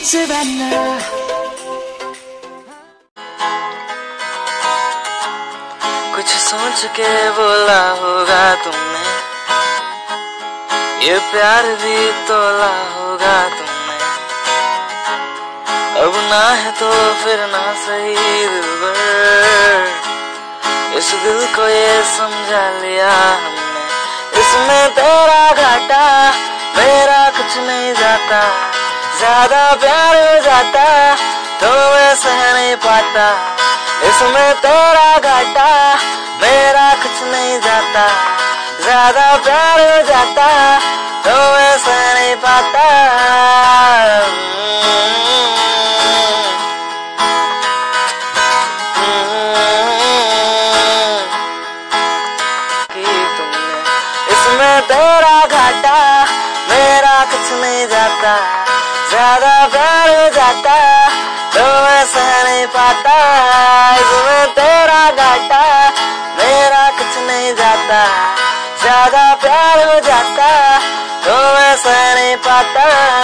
Savannah. कुछ सोच के बोला होगा तुमने, ये प्यार भी तोला होगा तुमने। अब ना है तो फिर ना सही दिलबर, इस दिल को ये समझा लिया हमने। इसमें तेरा घाटा मेरा कुछ नहीं जाता, ज्यादा प्यार हो जाता तो मैं सह नहीं पाता। इसमें तेरा घाटा मेरा कुछ नहीं जाता, ज्यादा प्यार हो जाता तो मैं सह नहीं पाता। इसमें तेरा घाटा मेरा कुछ नहीं जाता, ज्यादा प्यार हो जाता तो मैं सह नहीं पाता। इसमें तेरा घाटा मेरा कुछ नहीं जाता, ज्यादा प्यार हो जाता तो मैं सह नहीं पाता।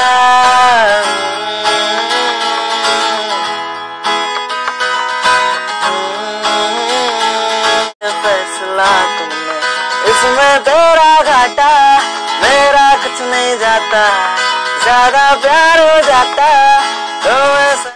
फैसला तुमने, इसमें तेरा घाटा मेरा कुछ नहीं जाता, ज्यादा प्यार हो जाता तो मैं